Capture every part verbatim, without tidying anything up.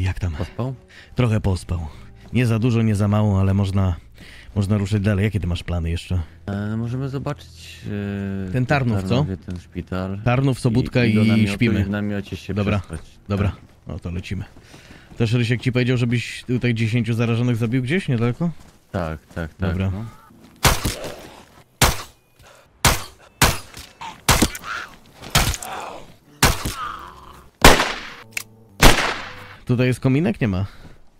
jak tam? Pospał? Trochę pospał. Nie za dużo, nie za mało, ale można, można ruszyć dalej. Jakie ty masz plany jeszcze? E, możemy zobaczyć... E, Ten Tarnów, co? ten szpital. Tarnów, Sobótka i, i, i, do namiotu, śpimy. I w namiocie się Dobra, przespać. dobra. No to lecimy. Też Rysiek ci powiedział, żebyś tutaj dziesięciu zarażonych zabił gdzieś niedaleko? Tak, tak, tak. Dobra. No. Tutaj jest kominek? Nie ma.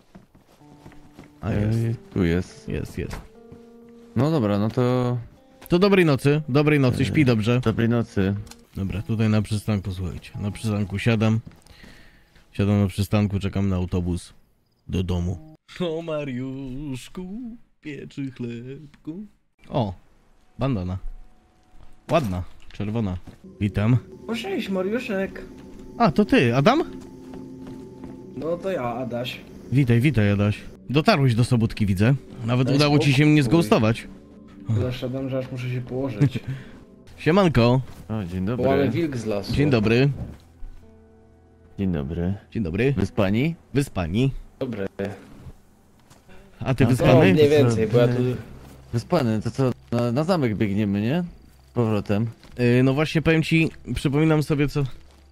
A jest. E, tu jest. Jest, jest. No dobra, no to... To dobrej nocy, dobrej nocy, śpi dobrze. Dobrej nocy. Dobra, tutaj na przystanku, słuchajcie. Na przystanku siadam. Siadam na przystanku, czekam na autobus do domu. O Mariuszku, pieczy chlebku. O, bandana. Ładna, czerwona. Witam. O, cześć, Mariuszek. A, to ty, Adam? No to ja, Adaś. Witaj, witaj, Adaś. Dotarłeś do Sobótki, widzę. Nawet Daj udało ci się spokój. mnie zgoustować. Zaszedłem, że aż muszę się położyć. Siemanko. O, dzień Bo mamy dobry. wilk z lasu. Dzień dobry. Dzień dobry. Dzień dobry. Wyspani? Wyspani. Dobry. A ty No, No, wyspany? mniej więcej, bo ja tu... Wyspany, to co? Na, na zamek biegniemy, nie? Z powrotem. Yy, no właśnie powiem ci, przypominam sobie co...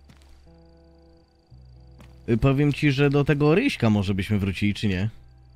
Yy, powiem ci, że do tego Ryśka może byśmy wrócili, czy nie?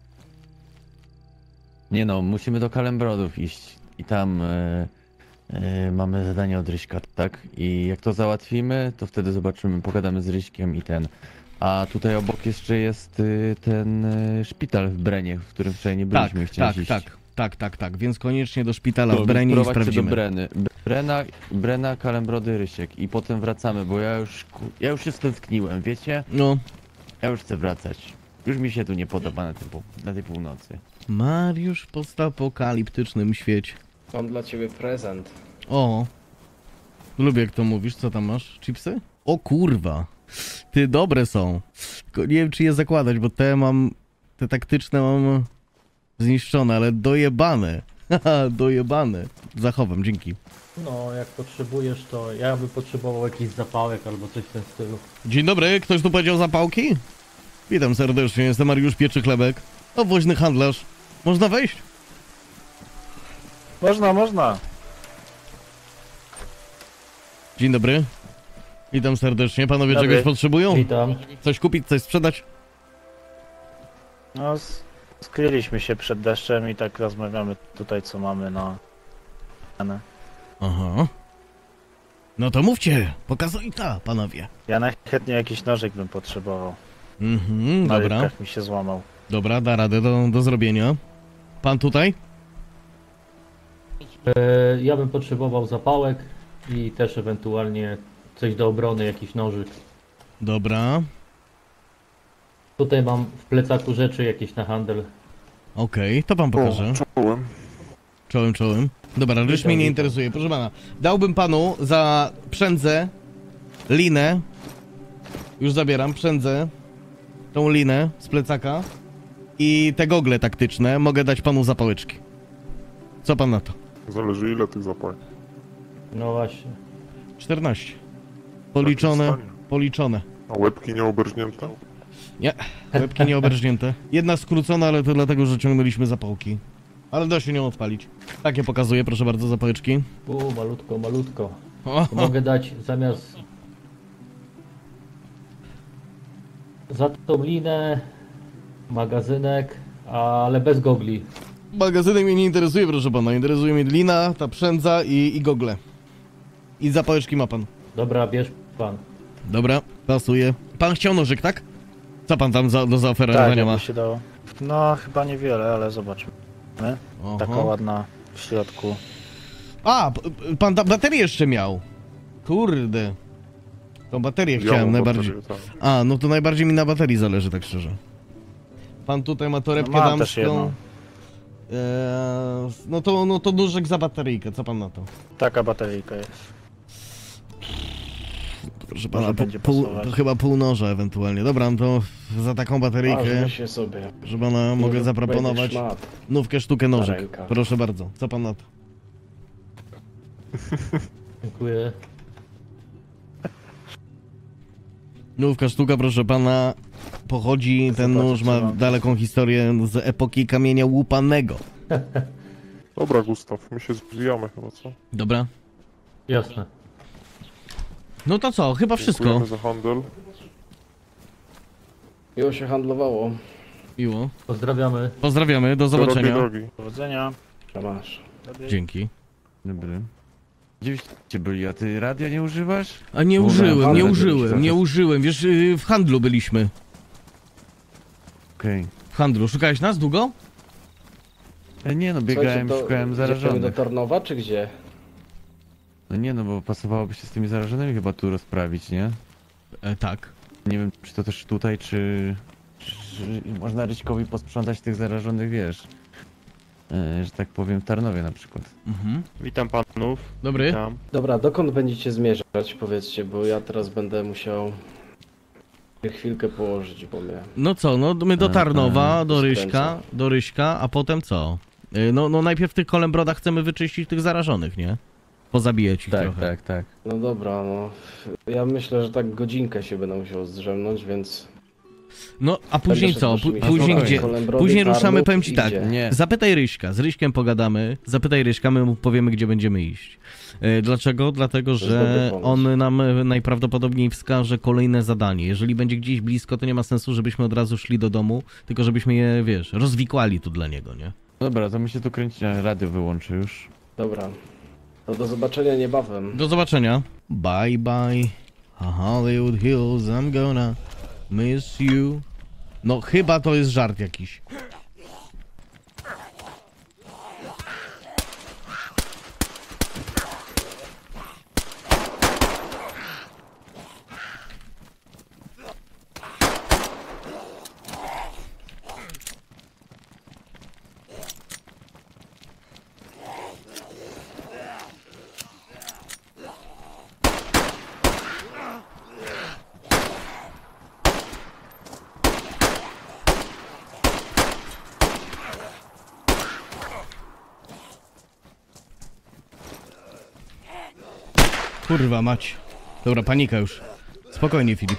Nie no, musimy do Kalembrodów iść. I tam e, e, mamy zadanie od Ryśka, tak? I jak to załatwimy, to wtedy zobaczymy, pogadamy z Ryśkiem i ten. A tutaj obok jeszcze jest y, ten y, szpital w Brenie, w którym wczoraj nie Tak, byliśmy. Chciałeś tak, iść. tak, tak, tak, tak, więc koniecznie do szpitala To w Brenie i prowadźcie sprawdzimy. do Breny. Brena, Brena, Kalembrody, Rysiek. I potem wracamy, bo ja już, ku- ja już się stęskniłem, wiecie? No, Ja już chcę wracać. Już mi się tu nie podoba na, tym, pół- na tej północy. Mariusz w postapokaliptycznym świecie. Mam dla ciebie prezent. O, lubię jak to mówisz, co tam masz? Chipsy? O kurwa, ty dobre są. Tylko nie wiem czy je zakładać, bo te mam, te taktyczne mam zniszczone, ale dojebane. Haha, dojebane. Zachowam, dzięki. No, jak potrzebujesz, to ja bym potrzebował jakiś zapałek albo coś w tym stylu. Dzień dobry, ktoś tu powiedział zapałki? Witam serdecznie, jestem Mariusz Pieczy Chlebek. O, woźny handlarz. Można wejść? Można, można. Dzień dobry. Witam serdecznie. Panowie Dobry. czegoś potrzebują? Witam. Coś kupić, coś sprzedać? No, s- skryliśmy się przed deszczem i tak rozmawiamy tutaj, co mamy na... na- Aha. No to mówcie, pokazuj ta, panowie. Ja najchętniej jakiś nożyk bym potrzebował. Mhm, Na dobra. rybkach mi się złamał. Dobra, da radę do, do zrobienia. Pan tutaj? E, ja bym potrzebował zapałek i też ewentualnie coś do obrony, jakiś nożyk. Dobra. Tutaj mam w plecaku rzeczy jakieś na handel. Okej, to pan pokaże. czułem. Czołem, czołem. Dobra, ryż mnie nie witam. interesuje. Proszę pana, dałbym panu za przędzę, linę. Już zabieram, przędzę. Tą linę z plecaka. I te gogle taktyczne. Mogę dać panu zapałeczki. Co pan na to? Zależy ile tych zapałek. No właśnie. czternaście. Policzone, policzone. A łebki nieoberżnięte? Nie, łebki nieoberżnięte. Jedna skrócona, ale to dlatego, że ciągnęliśmy zapałki. Ale da się nią odpalić. Takie pokazuję, proszę bardzo, zapałeczki. U, malutko, malutko. O, To mogę dać zamiast... Za tą linę, magazynek, ale bez gogli. magazynek mnie nie interesuje, proszę pana. Interesuje mnie lina, ta przędza i, i gogle. I zapałeczki ma pan. Dobra, bierz pan. Dobra, pasuje. Pan chciał nożyk, tak? Co pan tam za, do Tak, zaoferowania ma? jakby się dało. No, chyba niewiele, ale zobaczmy. Oho. Taka ładna w środku. A, p- p- pan ta baterię jeszcze miał. Kurde. Tą baterię chciałem Białą najbardziej. baterię, tak. A, no to najbardziej mi na baterii zależy, tak szczerze. Pan tutaj ma torebkę No, mam też damską. jedną. Eee, no to, no to nóżek za bateryjkę, co pan na to? Taka bateryjka jest. Proszę Może pana, po, będzie pół, pasować. to chyba pół noża ewentualnie. Dobra, no to za taką bateryjkę, Ważmy się sobie. że pana mogę Może zaproponować będzie szmat. nówkę sztukę nożyk. ręka. Proszę bardzo, co pan na to? Dziękuję. Nówka sztuka, proszę pana, pochodzi, ten Zobaczcie, nóż ma co mam. daleką historię z epoki kamienia łupanego. Dobra, Gustaw, my się zbijamy chyba, co? Dobra. Jasne. No to co, chyba wszystko. Dziękujemy za handel. Miło się handlowało. Miło. Pozdrawiamy. Pozdrawiamy, do Drogi, zobaczenia. drogi. Powodzenia. Masz. Dzięki. Dobry. Gdzieście byli, a ty radia nie używasz? A nie Dobra, użyłem, nie handel użyłem, byliśmy. nie użyłem. Wiesz, yy, w handlu byliśmy. Okej. W handlu. Szukałeś nas długo? E, Nie no, biegałem, Słuchajcie, to szukałem idziemy do zarażonych. Tarnowa, czy gdzie? No nie no, bo pasowałoby się z tymi zarażonymi chyba tu rozprawić, nie? E, tak. Nie wiem, czy to też tutaj, czy... czy można Ryśkowi posprzątać tych zarażonych, wiesz? E, że tak powiem, w Tarnowie na przykład. Mhm. Witam panów. Dobry. Witam. Dobra, dokąd będziecie zmierzać, powiedzcie, bo ja teraz będę musiał chwilkę położyć, bo mnie... No co, no my do Tarnowa, do Skręcam. Ryśka, do Ryśka, a potem co? Yy, No, no najpierw w tych kolembrodach chcemy wyczyścić tych zarażonych, nie? Pozabijać ich Tak, trochę. tak, tak. No dobra, no. Ja myślę, że tak godzinkę się będę musiał zdrzemnąć, więc... No, a później Będę co? szedł Pó- waszymi później spokojnie. gdzie? Kolembrody, Później Tarnów ruszamy, powiem ci i tak. gdzie? Nie. Zapytaj Ryśka, z Ryśkiem pogadamy, zapytaj Ryśka, my mu powiemy, gdzie będziemy iść. E, Dlaczego? Dlatego, jest że dobry pomysł. on nam e, najprawdopodobniej wskaże kolejne zadanie. Jeżeli będzie gdzieś blisko, to nie ma sensu, żebyśmy od razu szli do domu, tylko żebyśmy je, wiesz, rozwikłali tu dla niego, nie? Dobra, to my się tu kręci, radio wyłączy już. Dobra. To do zobaczenia niebawem. Do zobaczenia. Bye bye. A Hollywood Hills, I'm gonna miss you. No chyba to jest żart jakiś. Kurwa mać. Dobra, panika już. Spokojnie, Filip.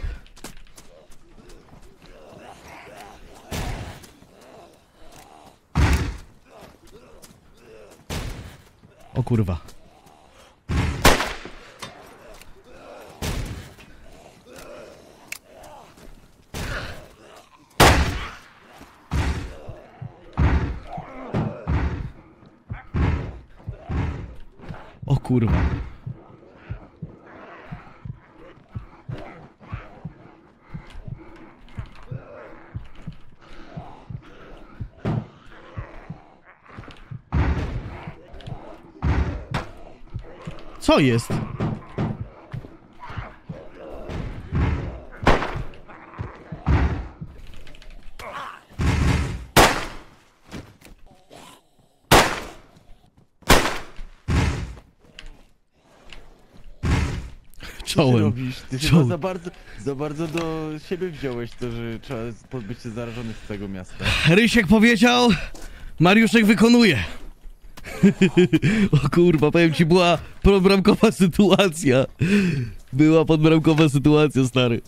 O kurwa. O kurwa. Co jest? Co ty Czołem. robisz? Ty Czołem. chyba za bardzo, za bardzo do siebie wziąłeś to, że trzeba pozbyć się zarażonych z tego miasta. Rysiek powiedział, Mariuszek wykonuje. O kurwa, powiem ci, była podbramkowa sytuacja. Była podbramkowa sytuacja, stary.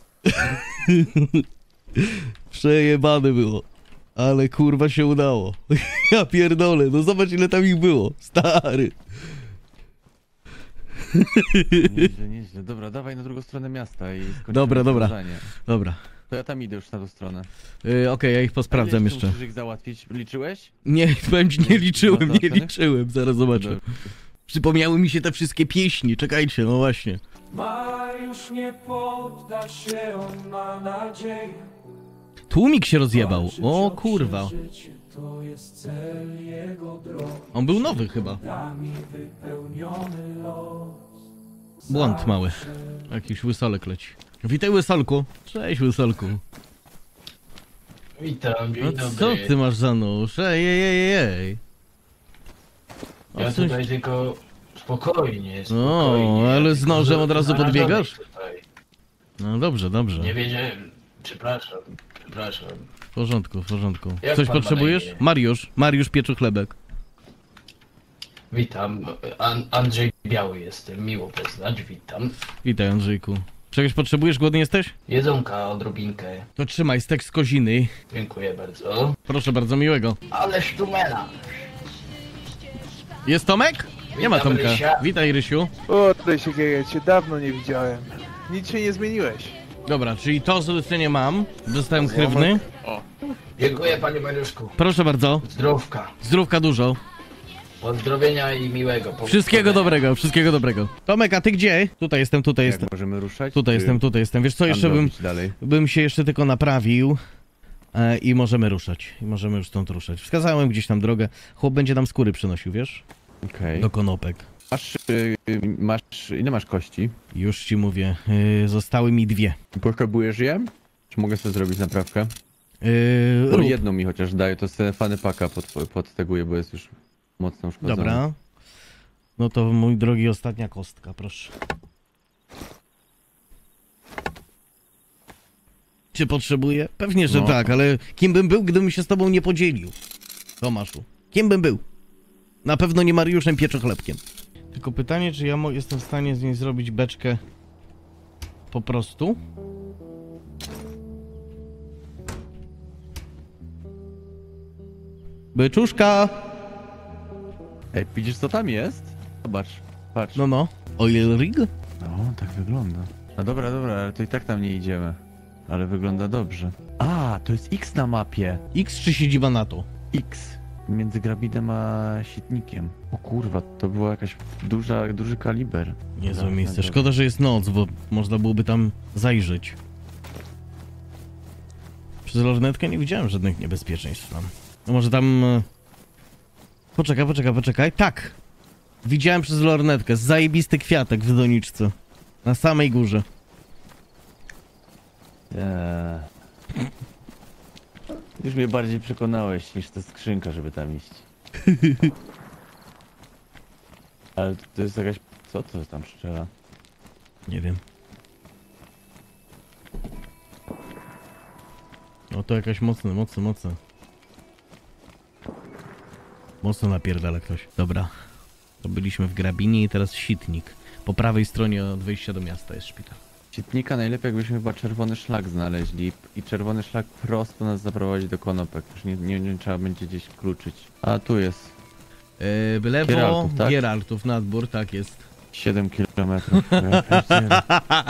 Przejebane było. Ale kurwa się udało. Ja pierdolę, no zobacz ile tam ich było. Stary. Nieźle, nieźle. Dobra, dawaj na drugą stronę miasta i skończymy Dobra, dobra. zadanie. Dobra. To ja tam idę już na tą stronę. Yy, Okej, ja ich posprawdzam Ile jeszcze. Musisz ich załatwić. Liczyłeś? Nie, powiem ci, nie liczyłem, nie załatwionych? liczyłem. Zaraz zobaczę. Dobra. Przypomniały mi się te wszystkie pieśni. Czekajcie, no właśnie. Mariusz nie podda się, on ma nadzieję. Tłumik się rozjebał. Walczyć O kurwa. przeżycie, to jest cel jego drogi. On był nowy chyba. Nami wypełniony los. Błąd mały. Jakiś łysolek leci. Witaj łysolku. Cześć łysolku. Witam, dzień No dobry. co ty masz za nóż? Ej, ej, ej, ej. Ja Odsuń tutaj się. tylko spokojnie, O, spokojnie. ale z Tylko nożem od razu znalazłem podbiegasz? Tutaj. No dobrze, dobrze. Nie wiedziałem. Przepraszam, przepraszam. W porządku, w porządku. Jak Coś pan ma potrzebujesz? na imię? Mariusz. Mariusz pieczy chlebek. Witam, An Andrzej Biały jestem, miło poznać, witam. Witaj Andrzejku. Czegoś potrzebujesz? Głodny jesteś? Jedzonka, odrobinkę. To trzymaj, stek z koziny. Dziękuję bardzo. Proszę bardzo, miłego. Ale sztumela. Jest Tomek? Nie ma Witam, Tomka. Rysia. Witaj, Rysiu. O, tutaj się ja cię dawno nie widziałem. Nic się nie zmieniłeś. Dobra, czyli to zlecenie mam. Dostałem chrywny. Dziękuję panie Mariuszku. Proszę bardzo. Zdrówka. Zdrówka dużo. Pozdrowienia i miłego. Po- Wszystkiego powodzenia. dobrego, wszystkiego dobrego. Tomek, a ty gdzie? Tutaj jestem, tutaj Jak jestem. możemy ruszać? Tutaj Czy jestem, tutaj jestem. Wiesz co, tam jeszcze bym, robić dalej? bym się jeszcze tylko naprawił. E, I możemy ruszać. I możemy już stąd ruszać. Wskazałem gdzieś tam drogę. Chłop będzie nam skóry przynosił, wiesz? Okej. Do konopek. Masz, y, masz, ile masz kości? Już ci mówię. E, zostały mi dwie. Potrzebujesz je? Czy mogę sobie zrobić naprawkę? E, Bo rób. jedną mi chociaż daję, to sobie fany paka pod, podteguję, bo jest już mocno uszkodzony. Dobra. No to mój drogi, ostatnia kostka, proszę. Czy potrzebuję? Pewnie, że No. tak, ale kim bym był, gdybym się z tobą nie podzielił? Tomaszu. Kim bym był? Na pewno nie Mariuszem Pieczochlebkiem. Tylko pytanie, czy ja mo- jestem w stanie z niej zrobić beczkę po prostu? Byczuszka! Ej, widzisz co tam jest? Zobacz, patrz. No no. Oil rig? No, tak wygląda. No dobra, dobra, ale to i tak tam nie idziemy. Ale wygląda dobrze. A, to jest X na mapie. X czy siedziba NATO? X. Między grabidem a sitnikiem. O kurwa, to była jakaś duża, duży kaliber. Niezłe Dobra, miejsce. dobra. Szkoda, że jest noc, bo można byłoby tam zajrzeć. Przez lornetkę nie widziałem żadnych niebezpieczeństw tam. No może tam... e, Poczekaj, poczekaj, poczekaj. Tak! Widziałem przez lornetkę. Zajebisty kwiatek w doniczce. Na samej górze. Eee. Już mnie bardziej przekonałeś niż ta skrzynka, żeby tam iść. Ale to jest jakaś... Co to tam strzela? Nie wiem. No to jakaś mocne, mocne, mocne. Mocno napierdala ktoś. Dobra. To byliśmy w Grabinie i teraz Sitnik. Po prawej stronie od wejścia do miasta jest szpital. Sitnika najlepiej jakbyśmy chyba czerwony szlak znaleźli i czerwony szlak prosto nas zaprowadzi do konopek. Już nie, nie, nie trzeba będzie gdzieś kluczyć. A tu jest Yy, lewo, Gieraltów, tak? Gieraltów, nadbór, tak jest. siedem kilometrów. Ja pierdzielę.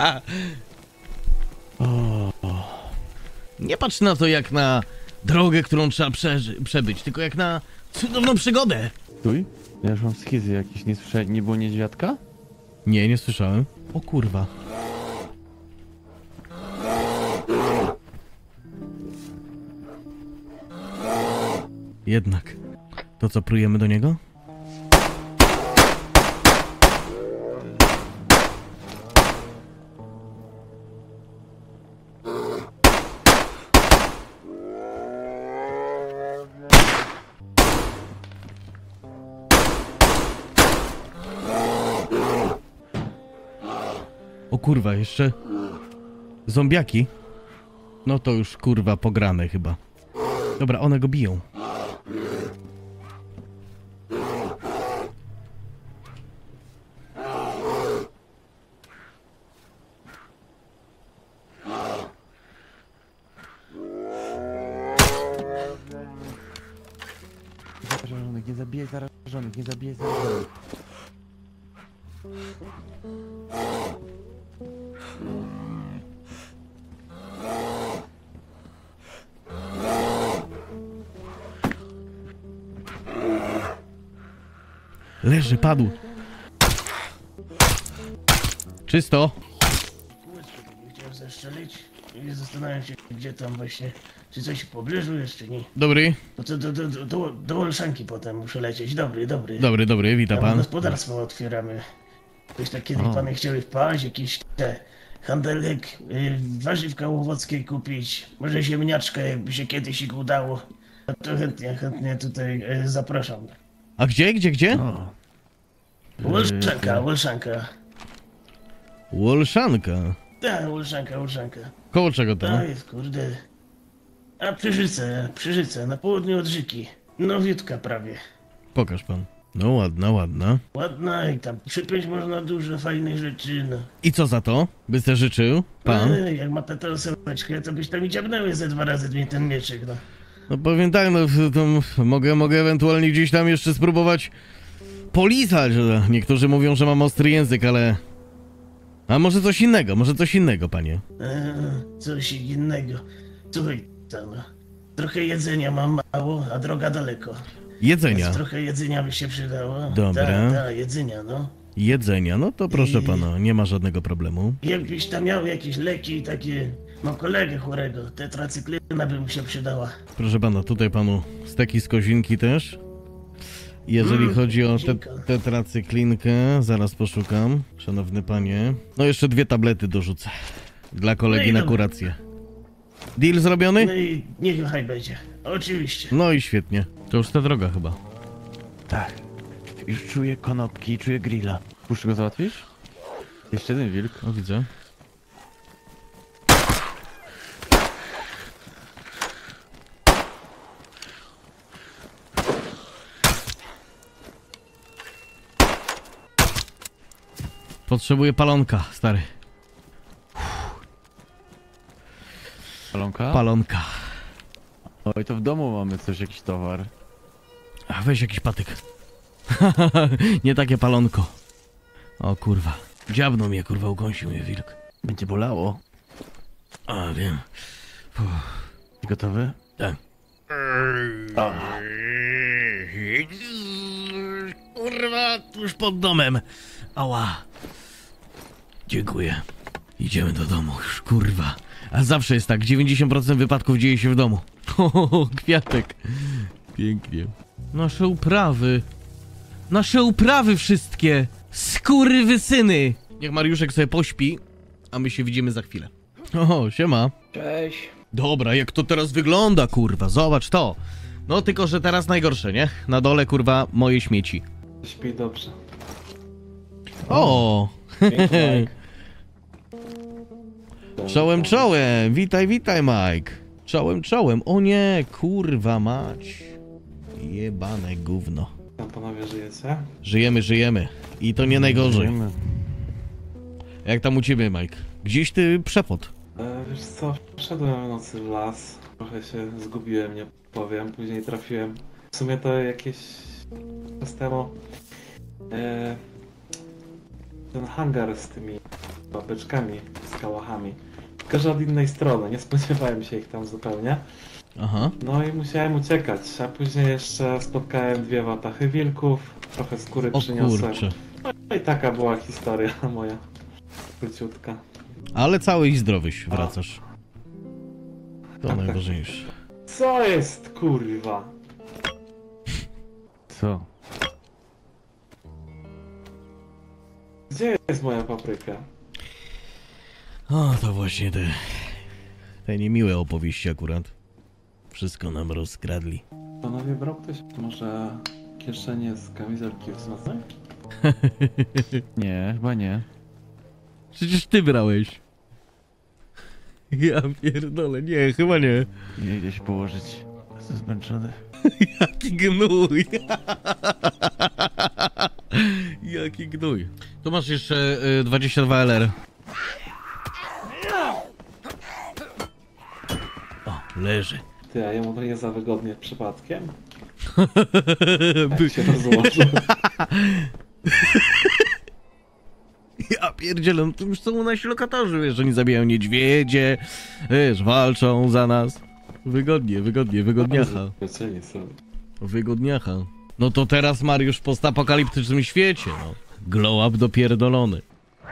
O, Nie patrz na to jak na drogę, którą trzeba przeży- przebyć, tylko jak na cudowną przygodę. Stój? Ja już mam schizy jakieś, nie słyszę, nie było niedźwiadka? Nie, nie słyszałem. O kurwa. Jednak. To co, prujemy do niego? O kurwa, jeszcze zombiaki? No to już kurwa pograne chyba. Dobra, one go biją. Zarażonych, nie zabijaj zarażonych, nie zabijaj zarażonych. Leży, padł. Czysto. Nie chciałem zaszczelić i zastanawiam się, gdzie tam właśnie, czy coś w pobliżu jest, czy nie. Dobry, No to do, do, do, do, do Olszanki potem muszę lecieć. Dobry, dobry. dobry, dobry, wita Tam pan. gospodarstwo otwieramy. Coś tak kiedy O. pany chciały wpaść, jakiś te handelek, y, warzywka łowockie kupić. Może ziemniaczka, jakby się kiedyś ich udało. No to chętnie, chętnie tutaj y, zapraszam. A gdzie, gdzie, gdzie? O. Olszanka, Olszanka. Wolszanka. Tak, Olszanka, Olszanka. Koło czego tam? To jest, kurde. A Przeżyce, Przeżyce, na południu od rzeki. Nowiutka prawie. Pokaż pan. No ładna, ładna. Ładna i tam przypiąć można dużo fajnych rzeczy, no. I co za to? By se życzył pan? Ej, jak ma tę sałeczkę, to byś tam i dziabnęły ze dwa razy mnie ten mieczyk, no. No powiem tak, no to mogę, mogę ewentualnie gdzieś tam jeszcze spróbować polizać. Niektórzy mówią, że mam ostry język, ale... A może coś innego, może coś innego, panie. Eee, coś innego. Słuchaj, tam, trochę jedzenia mam mało, a droga daleko. Jedzenia. Więc trochę jedzenia by się przydało. Dobra. Tak, tak, jedzenia, no. Jedzenia, no to proszę I- pana, nie ma żadnego problemu. Jakbyś tam miał jakieś leki takie... Mam kolegę chorego, tetracyklyna by mu się przydała. Proszę pana, tutaj panu steki z kozinki też. Jeżeli Mm, chodzi o te, kozinka. tetracyklinkę, zaraz poszukam, szanowny panie. No jeszcze dwie tablety dorzucę. Dla kolegi No i na dobra. kurację. Deal zrobiony? No i niechaj będzie. Oczywiście. No i świetnie. To już ta droga chyba. Tak. Już czuję konopki, czuję grilla. Puszczę go załatwisz? Jeszcze jeden wilk. O, widzę. Potrzebuję palonka, stary. Palonka? Palonka. Oj, to w domu mamy coś, jakiś towar. A weź jakiś patyk. Nie takie palonko. O kurwa. Dziabnął mnie, kurwa, ukąsił mnie wilk. Będzie bolało. A, wiem. Gotowy? Tak. O. Kurwa, tuż pod domem. Ała. Dziękuję. Idziemy do domu już, kurwa. A zawsze jest tak, dziewięćdziesiąt procent wypadków dzieje się w domu. O, kwiatek. Pięknie. Nasze uprawy. Nasze uprawy wszystkie. Skurwysyny. Niech Mariuszek sobie pośpi, a my się widzimy za chwilę. O, siema. Cześć. Dobra, jak to teraz wygląda, kurwa, zobacz to. No tylko, że teraz najgorsze, nie? Na dole, kurwa, moje śmieci. Śpi dobrze. O! Dzięki, Mike. Czołem, czołem! Witaj, witaj, Mike! Czołem, czołem! O nie, kurwa mać! Jebane gówno. Tam panowie żyjecie? Żyjemy, żyjemy. I to nie najgorzej. Żyjemy. Jak tam u ciebie, Mike? Gdzieś ty przepot. E, wiesz co, wszedłem w nocy w las. Trochę się zgubiłem, nie powiem. Później trafiłem. W sumie to jakieś czas temu. E, ten hangar z tymi babeczkami, z kałachami. Tylko, że od innej strony. Nie spodziewałem się ich tam zupełnie. Aha. No i musiałem uciekać, a później jeszcze spotkałem dwie watachy wilków. Trochę skóry O przyniosłem. kurczę. No i taka była historia moja. Króciutka. Ale cały i zdrowyś wracasz. To Tak, tak. najważniejsze. Co jest, kurwa? Co? Gdzie jest moja papryka? O, to właśnie te... Te niemiłe opowieści akurat. Wszystko nam rozkradli. Panowie, brał ktoś może kieszenie z kamizelki wzmocnej? Nie, chyba nie. Przecież ty brałeś. Ja pierdolę, nie, chyba nie. Nie idę się położyć. Jestem zmęczony. Jaki gnój. Jaki gnój. Tu masz jeszcze y, dwadzieścia dwa L R. O, leży. Ty, a jemu to nie za wygodnie przypadkiem? By... Jak się rozłożył. Ja pierdzielę, no to już są nasi lokatorzy, wiesz, oni zabijają niedźwiedzie, wiesz, walczą za nas. Wygodnie, wygodnie, wygodniacha. Wycięli sobie. Wygodniacha. No to teraz Mariusz w postapokaliptycznym świecie, no. Glow up dopierdolony.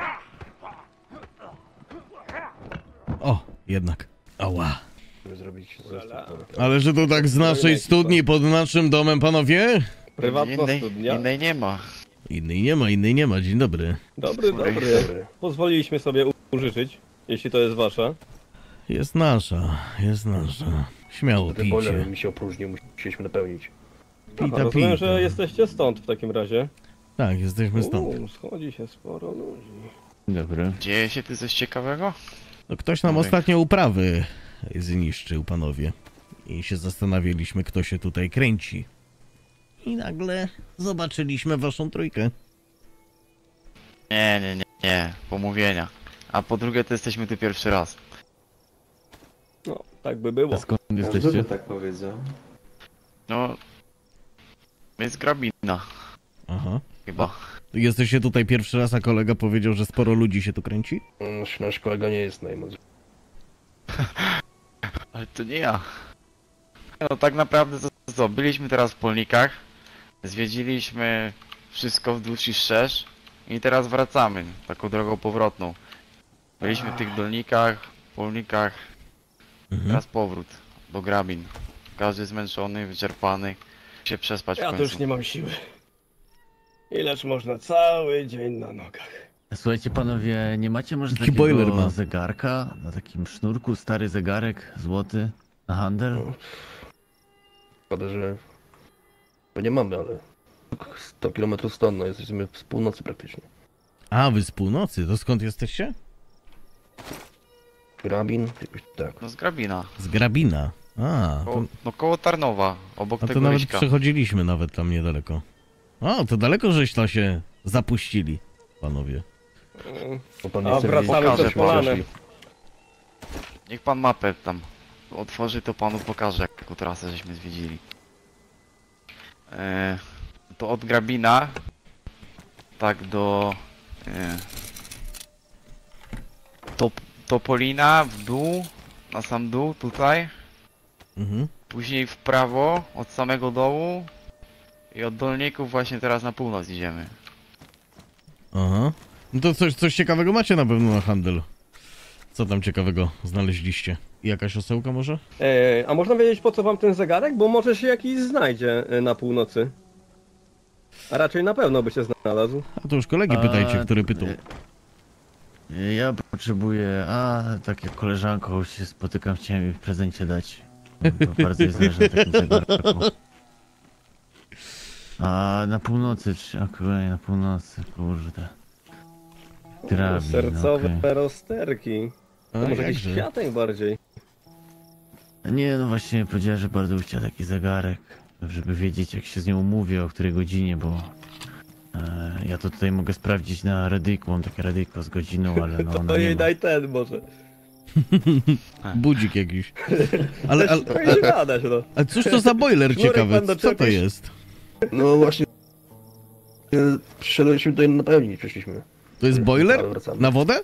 O, jednak. Ała. Ale że to tak z naszej studni pod naszym domem, panowie? Prywatna studnia. Innej nie ma. Innej nie ma, innej nie ma, dzień dobry. Dobry, dobry. Pozwoliliśmy sobie użyczyć, jeśli to jest wasza. Jest nasza, jest nasza. Śmiało pijcie. mi się opróżnił, musieliśmy napełnić. Pita, Rozumiem, pita. że jesteście stąd w takim razie. Tak, jesteśmy stąd. Uuu, schodzi się sporo ludzi. Dobry. Dzieje się tu coś ciekawego? No ktoś nam ostatnio uprawy zniszczył, panowie. I się zastanawialiśmy, kto się tutaj kręci. i nagle zobaczyliśmy waszą trójkę. Nie, nie, nie, nie, pomówienia. A po drugie to jesteśmy tu pierwszy raz. No, tak by było. A skąd Każdy jesteście? by tak powiedział. No... Jest grabina. Aha. Chyba. Jesteście tutaj pierwszy raz, a kolega powiedział, że sporo ludzi się tu kręci? Nasz, nasz kolega nie jest najmocniejszy. Ale to nie ja. No tak naprawdę to co, byliśmy teraz w Polnikach, zwiedziliśmy wszystko wzdłuż i wszerz i teraz wracamy taką drogą powrotną. Byliśmy w tych Dolnikach, Polnikach, Mhm. teraz powrót do Grabin. Każdy zmęczony, wyczerpany, się przespać w Ja to końcu. już nie mam siły. Ileż można cały dzień na nogach. Słuchajcie panowie, nie macie może Taki boiler takiego ma. zegarka na takim sznurku, stary zegarek, złoty, na handel? Szkoda, że to nie mamy, ale sto kilometrów stąd, no jesteśmy z północy praktycznie. A, wy z północy, to skąd jesteście? Grabin, jakoś tak. No z Grabina. Z Grabina. A, to, Koło, no koło Tarnowa, obok a to tego nawet Ryśka. przechodziliśmy nawet tam niedaleko. O, to daleko żeś to się zapuścili, panowie. Bo pan A, nie chce wracamy wiedzieć, do żeśmy Smolany. zeszli. Niech pan mapę tam otworzy, to panu pokażę, jaką trasę żeśmy zwiedzili. E, to od Grabina tak do e, Top, Topolina w dół, na sam dół tutaj, Mhm. później w prawo od samego dołu i od Dolników właśnie teraz na północ idziemy. Aha. No to coś, coś ciekawego macie na pewno na handel. Co tam ciekawego znaleźliście? Jakaś osełka może? E, a można wiedzieć po co wam ten zegarek? Bo może się jakiś znajdzie e, na północy. A raczej na pewno by się znalazł. A to już kolegi pytajcie, który pytał. e, Ja potrzebuję, a tak jak koleżanką się spotykam, chciałem jej w prezencie dać. To bardzo jest zależne na takim zegarku. A na północy, czy akurat na północy, kurde. Grabin, Sercowe okej. rozterki. To A, może jakiś jakże? kwiatek bardziej. Nie, no właśnie powiedziała, że bardzo by chciała taki zegarek, żeby wiedzieć jak się z nią umówię, o której godzinie, bo e, ja to tutaj mogę sprawdzić na radyjku, mam takie radyjko z godziną, ale no To ona nie jej ma. daj ten może. Budzik jakiś. Ale, ale, To jej gadać, no. ale cóż to za boiler Sznurek ciekawy? pan Co to doczepisz? jest? No właśnie. Przyszedliśmy tutaj napełnić, przyszliśmy. To jest boiler? Ale wracamy. Na wodę?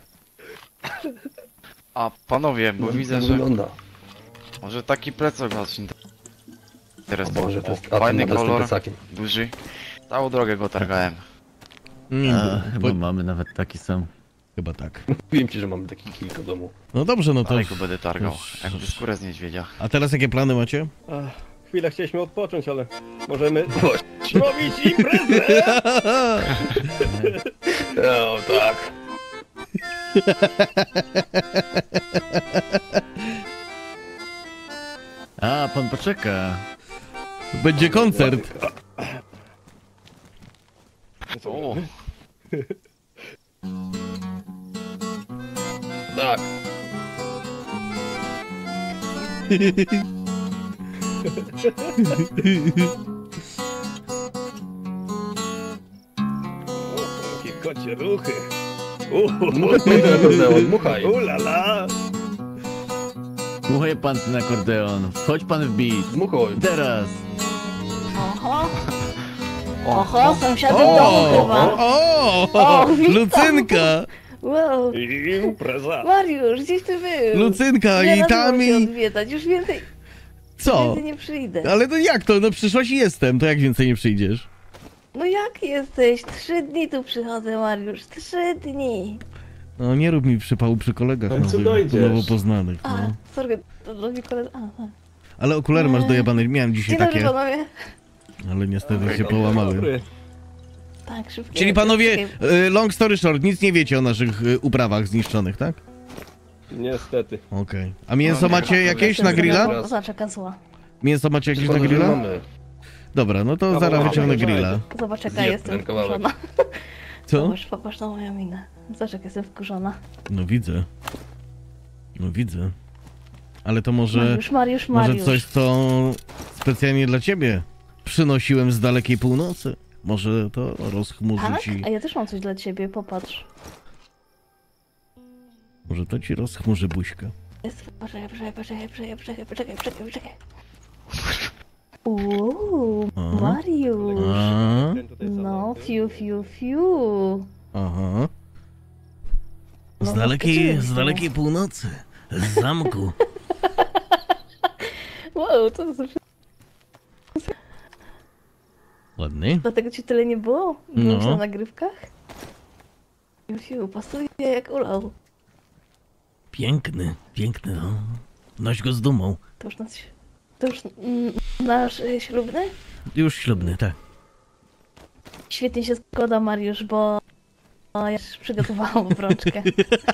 A panowie, bo No, widzę, tak że wygląda. może taki plecak was teraz O Boże, to jest fajny atom nad tym kolor, plecakiem. duży. Całą drogę go targałem. Nie, A, bo- chyba bo- mamy nawet taki sam. Chyba tak. Mówiłem ci, że mamy taki kilka w domu. No dobrze, no to... Ale go będę targał, to- jakby skórę z niedźwiedzia. A teraz jakie plany macie? Ach, chwilę chcieliśmy odpocząć, ale możemy robić imprezę! No tak. A, pan poczeka. Będzie koncert. O, Tak. O, jakie kocie ruchy. Muchaj, muchaj. Ulala. Słuchaj pan ten akordeon, wchodź pan w beat. Muchaj. Teraz. Oho. Oho, sąsiady w domu chyba. O! O, witam. Lucynka! Wow. Impreza. Mariusz, gdzieś ty był? Lucynka Nie i radziłam tam cię i... odwiedzać, już więcej, Co? więcej nie przyjdę. Ale to jak to? No przyszłaś i jestem, to jak więcej nie przyjdziesz? No jak jesteś? Trzy dni tu przychodzę, Mariusz, trzy dni. No nie rób mi przypału przy kolegach W końcu nowych, dojdziesz. nowo poznanych, A, no. sorry, to drogi koledzy. A, a. Ale okulary masz dojebane, miałem dzisiaj Dzień dobry, takie, panowie. ale niestety się połamały. Dobry. Tak, szybko. Czyli panowie, y, long story short, nic nie wiecie o naszych y, uprawach zniszczonych, tak? Niestety. Okej. A mięso No, nie, macie no, jakieś Jestem na grilla? znowu Zaczekam zła. Mięso macie jakieś na Szkoda, że grilla? mamy. Dobra, no to No, zaraz mamy, wyciągnę mamy. grilla. Zobacz jaka Zjedz jestem ten kawałek. wkurzona. Co? Zobacz, popatrz na moją minę. Zobacz jak jestem wkurzona. No widzę. No widzę. Ale to może... Mariusz, Mariusz, Może Mariusz. coś, co specjalnie dla ciebie przynosiłem z dalekiej północy. Może to rozchmurzy Tak? ci... A ja też mam coś dla ciebie, popatrz. Może to ci rozchmurzy buźkę. Jest... Poczekaj, poczekaj, poczekaj, poczekaj, poczekaj, poczekaj, poczekaj, poczekaj. Uuu, A? Mariusz. A? No, fiu, fiu, fiu. Aha. Z No, dalekiej, zaskoczyłeś z mnie. dalekiej północy. Z zamku. Wow, co to za... Ładny? Dlatego ci tyle nie było? Byłeś No. na nagrywkach? Fiu, fiu, pasuje jak ulał. Piękny, piękny, no. Noś go z dumą. To już nasz... To już mm, nasz y, ślubny? Już ślubny, tak. Świetnie się składa, Mariusz, bo... bo ja już przygotowałam obrączkę.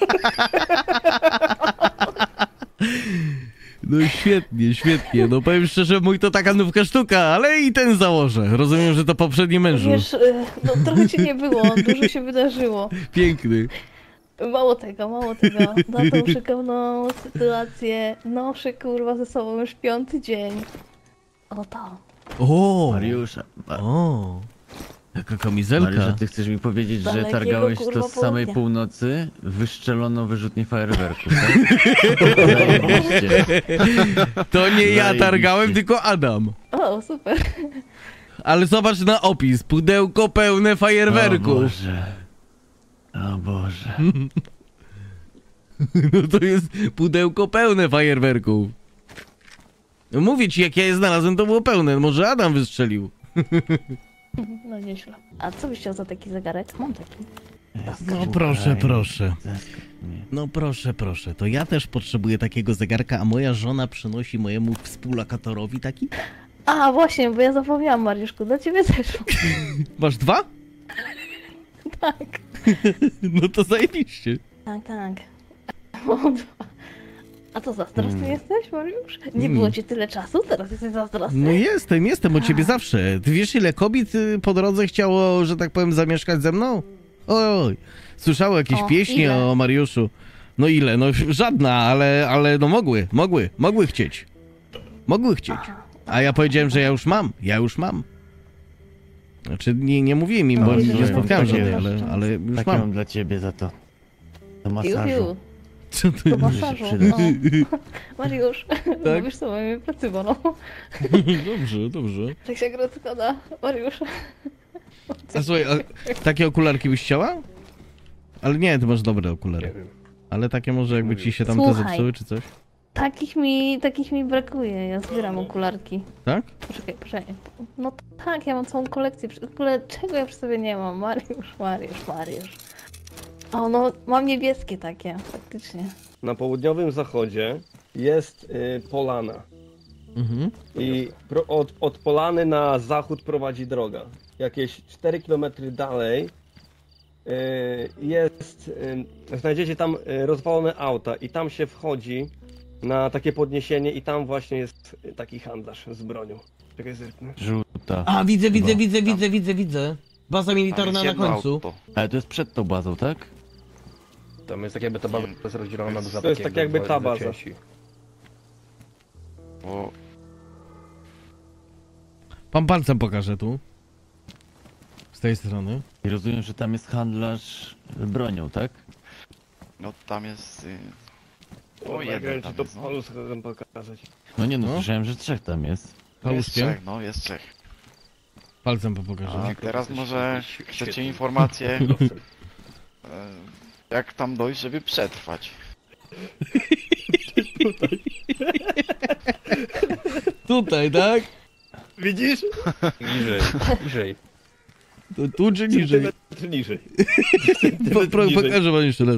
No świetnie, świetnie. No powiem szczerze, mój to taka nówka sztuka, ale i ten założę. Rozumiem, że to poprzedni mężu. Wiesz, y, no trochę cię nie było, dużo się wydarzyło. Piękny. Mało tego, mało tego. Na tą przekonną sytuację noszę kurwa ze sobą już piąty dzień. O to. O! Mariusza. O! Jaka kamizelka. Mariusza, ty chcesz mi powiedzieć, że Dalekiego, targałeś kurwa, to z samej południa. północy wyszczeloną wyrzutnię fajerwerków, tak? Zajebiście. To nie ja Zajebiście. targałem, tylko Adam. O, super. Ale zobacz na opis. Pudełko pełne O fajerwerków. Boże. O Boże. No to jest pudełko pełne fajerwerków. No mówię ci, jak ja je znalazłem, to było pełne. Może Adam wystrzelił. No nieźle. A co byś chciał za taki zegarek? Mam taki. No proszę, proszę. No proszę, proszę. To ja też potrzebuję takiego zegarka, a moja żona przynosi mojemu współlokatorowi taki? A, właśnie, bo ja zapomniałam, Mariuszku, dla ciebie też. Masz dwa? Tak. No to zajebiście. Tak, tak. Mam dwa. A to zazdrosny Mm. jesteś, Mariusz? Nie Mm. było ci tyle czasu, teraz jesteś zazdrosny. No jestem, jestem od ciebie zawsze. Ty wiesz, ile kobiet y, po drodze chciało, że tak powiem, zamieszkać ze mną? Oj, słyszały jakieś O, pieśni ile? o Mariuszu. No ile? No żadna, ale, ale no mogły, mogły, mogły chcieć. Mogły chcieć. A ja powiedziałem, że ja już mam, ja już mam. Znaczy nie, nie mówiłem im, bo No, nie że spotkałem takie- żadnej, ale, ale już Takie mam. mam dla ciebie za to. Do Piu, masażu. piu. Co ty? Do masażu. przyda. No. Mariusz, no wiesz co, mamy pracy, no. Dobrze, dobrze. Tak się gra składa, Mariusz. A słuchaj, a takie okularki byś chciała? Ale nie, ty masz dobre okulary. Ale takie może jakby ci się tam te Słuchaj. zepsuły czy coś? Takich mi, takich mi brakuje, ja zbieram okularki. Tak? Poczekaj, poczekaj. No tak, ja mam całą kolekcję. W ogóle czego ja przy sobie nie mam? Mariusz, Mariusz, Mariusz. O, no mam niebieskie takie, faktycznie. Na południowym zachodzie jest y, polana. Mhm. I pro, od, od polany na zachód prowadzi droga. Jakieś cztery kilometry dalej y, jest, y, znajdziecie tam y, rozwalone auta i tam się wchodzi na takie podniesienie i tam właśnie jest taki handlarz z bronią. Czekaj, zerknę. Żółta. A, widzę, widzę, Chyba. widzę, widzę, widzę, widzę. Baza militarna na jedno końcu. auto. Ale to jest przed tą bazą, tak? Tam jest tak jakby ta baza jest rozdzielona na dwa To jest takie tak jakby ta dwa baza. części. Bo Pan palcem pokażę tu. Z tej strony. I rozumiem, że tam jest handlarz bronią, tak? no tam jest... y, O, Dobra, jeden ja tam ci to jest, no. palusem pokazać. No nie no, No. słyszałem, że trzech tam jest. Jest Paluszkiem? trzech, no jest trzech. Palcem pokażę. A teraz może Świetnie. chcecie informację, e, jak tam dojść, żeby przetrwać. Tutaj, tak? Widzisz? Niżej, niżej. To tu czy niżej? Centymetr niżej. Po, pro, niżej. pokażę wam jeszcze raz.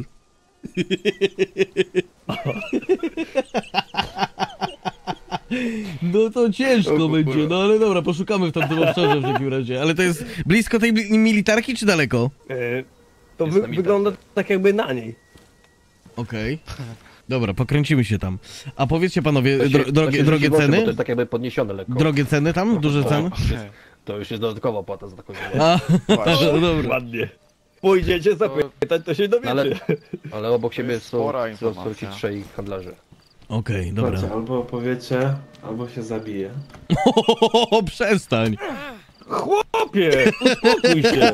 No to ciężko będzie, no ale dobra, poszukamy w tamtym obszarze w takim razie. Ale to jest blisko tej mi- militarki czy daleko? E, to Jest wy, na mitach. wygląda tak jakby na niej. Okej. Dobra, pokręcimy się tam. A powiedzcie panowie, To się- dro, to drogie, się drogie rzuci w oczy, bo ceny? To jest tak jakby podniesione lekko. Drogie ceny tam? Duże ceny? To już jest dodatkowa opłata za taką ziemię. A, Właśnie. no dobra. Ładnie. Pójdziecie zapytać, to się dowiecie. Ale, ale obok siebie jest są, spora są, są ci informacja. trzej handlarze. Okej, dobra. Słuchajcie, albo opowiecie, albo się zabije. O, przestań! Chłopie, uspokój się.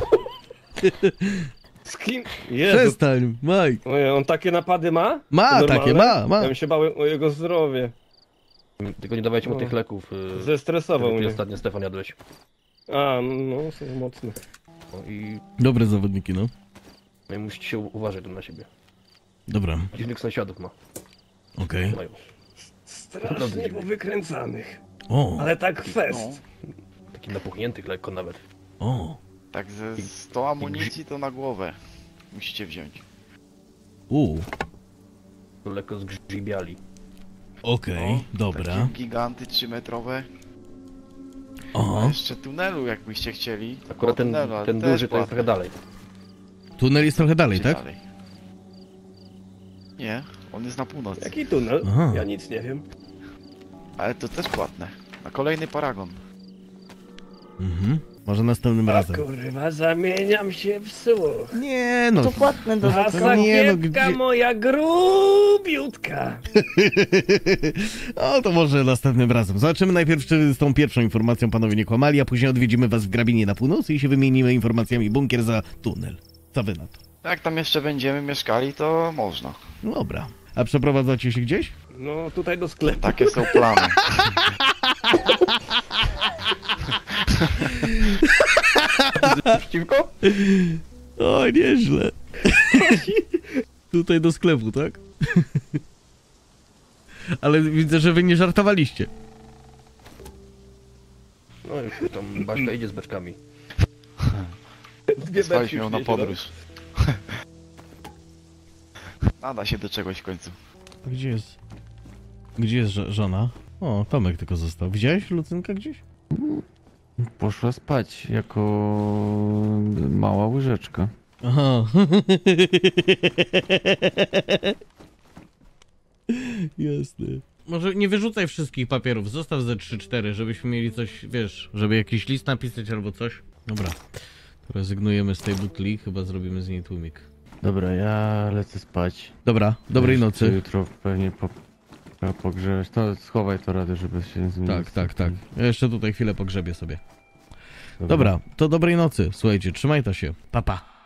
Z kim? Jezu. Przestań, Mike. Ojej, on takie napady ma? Ma To takie, normalne? ma, ma. Ja bym się bał o jego zdrowie. Tylko nie dawajcie mu O. tych leków. y, Zestresował które mnie. ostatnio Stefan jadłeś. A, no, są mocne. No i, Dobre zawodniki, no. no i musicie się uważać na siebie. Dobra, Dziwnych sąsiadów ma. okej. Mają. Strasznie powykręcanych. O, Ale tak fest. Takich napuchniętych lekko nawet. o, Tak ze sto amunicji to na głowę. Musicie wziąć. u, Lekko zgrzybiali. okej, O, dobra. Takie giganty trzymetrowe. A O, jeszcze tunelu jakbyście chcieli. Akurat Koło ten, tunelu, ale ten też duży to jest płatne. trochę dalej. tunel jest trochę dalej, Gdzie tak? dalej? Nie, on jest na północ. Jaki tunel? Aha. Ja nic nie wiem. Ale to też płatne. Na kolejny paragon. Mhm. Może następnym A razem. kurwa, zamieniam się w słuch. Nie no. To płatne do A to nie, no, sakiewka gdzie- moja grubiutka. O, to może następnym razem. Zobaczymy najpierw, czy z tą pierwszą informacją panowie nie kłamali, a później odwiedzimy was w grabinie na północy i się wymienimy informacjami bunkier za tunel. Co wy na to? Jak tam jeszcze będziemy mieszkali, to można. No dobra. A przeprowadzacie się gdzieś? No tutaj do sklepu. Takie są plany. Przeciwko? O, nieźle. Tutaj do sklepu, tak? Ale widzę, że wy nie żartowaliście. No już tam Baśka idzie z beczkami. Dwie Wysłaliśmy ją na beczki podróż. Nada się do czegoś w końcu. A gdzie jest? Gdzie jest żo- żona? O, Tomek tylko został. Widziałeś Lucynkę gdzieś? Poszła spać jako mała łyżeczka. Aha. Jasne. Może nie wyrzucaj wszystkich papierów, zostaw ze trzy cztery, żebyśmy mieli coś, wiesz, żeby jakiś list napisać albo coś. Dobra, to rezygnujemy z tej butli, chyba zrobimy z niej tłumik. Dobra, ja lecę spać. Dobra, dobrej Jeszcze nocy. Jutro pewnie po, trzeba pogrzebać. To schowaj to radę, żeby się zmienić. Tak, tak, tak. Ja jeszcze tutaj chwilę pogrzebię sobie. Dobra, to dobrej nocy. Słuchajcie, trzymaj to się. Pa, pa.